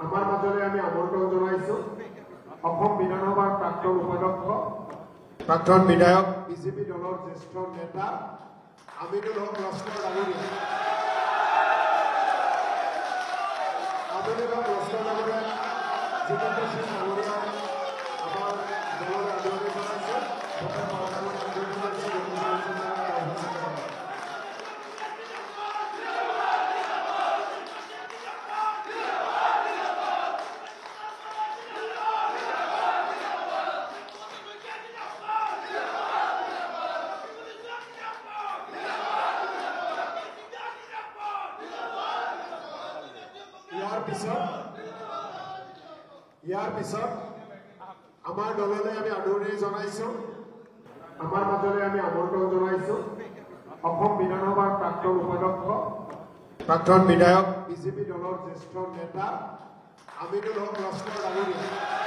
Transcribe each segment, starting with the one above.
আমাৰ মাজলৈ আমি আমন্ত্ৰণ জনাইছো অসম বিধানসভাৰ প্ৰাক্তন উপাধ্যক্ষ প্ৰাক্তন বিধায়ক বিজেপি দলৰ জ্যেষ্ঠ নেতা আমিনুল হক লস্কৰ ডাঙৰীয়া আমিনুল হক লস্কৰ ডাঙৰীয়া জিতেন্দ্ৰ সিং ডাঙৰীয়া আমাৰ দলৰ আদৰণি জনাইছে ইয়াৰ পিছত আমাৰ দললৈ আমি আদৰণি জনাইছো আমাৰ মাজলৈ আমি আমন্ত্ৰণ জনাইছো অসম বিধানসভাৰ প্ৰাক্তন উপাধ্যক্ষ প্ৰাক্তন বিধায়ক বিজেপি দলৰ জ্যেষ্ঠ নেতা আমিনুল হক লস্কৰ ডাঙৰীয়া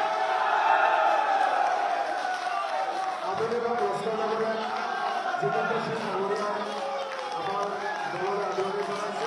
আমিনুল হক লস্কৰ ডাঙৰীয়া জিতেন্দ্ৰ সিং ডাঙৰীয়া আমাৰ দলৰ আদৰণি জনাইছে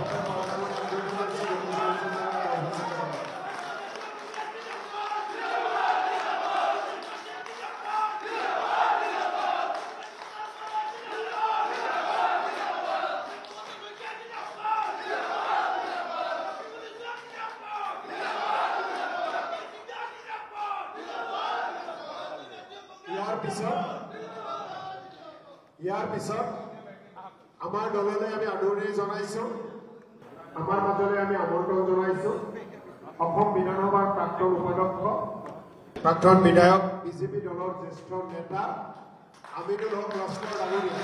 ইয়াৰ পিছত আমাৰ দললৈ আমি আদৰণি জনাইছো আমাৰ মাজলৈ আমি আমন্ত্ৰণ জনাইছো অসম বিধানসভাৰ প্ৰাক্তন উপাধ্যক্ষ প্ৰাক্তন বিধায়ক বিজেপি দলৰ জ্যেষ্ঠ নেতা আমিনুল হক লস্কৰ ডাঙৰীয়া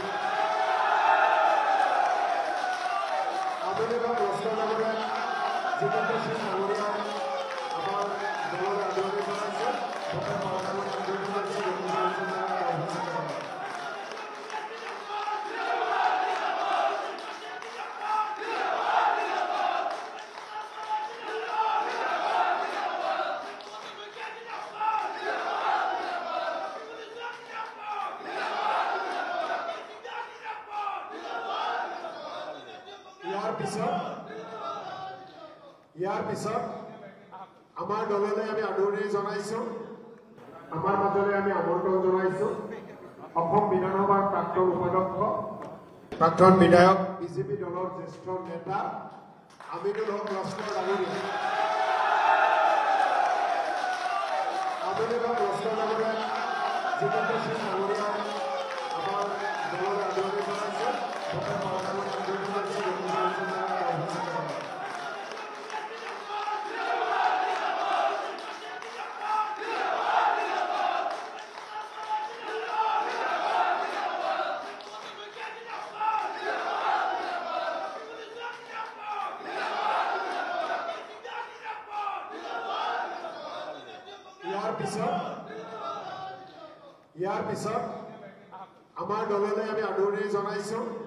আমিনুল হক লস্কৰ ডাঙৰীয়া জিতেন্দ্ৰ সিং ডাঙৰীয়া আমাৰ দলৰ আদৰণি জনাইছে ইয়াৰ পিছত আমাৰ দললৈ আমি আদৰণি জনাইছো আমাৰ মাজলৈ আমি আমন্ত্ৰণ জনাইছো অসম বিধানসভাৰ প্ৰাক্তন উপাধ্যক্ষ প্ৰাক্তন বিধায়ক বিজেপি দলৰ জ্যেষ্ঠ নেতা আমিনুল হক লস্কৰ ডাঙৰীয়া আমিনুল হক লস্কৰ ডাঙৰীয়া জিতেন্দ্ৰ সিং ডাঙৰীয়া আমাৰ দলৰ আদৰণি জনাইছে ইয়াৰ পিছত আমাৰ দললৈ আমি আদৰণি জনাইছো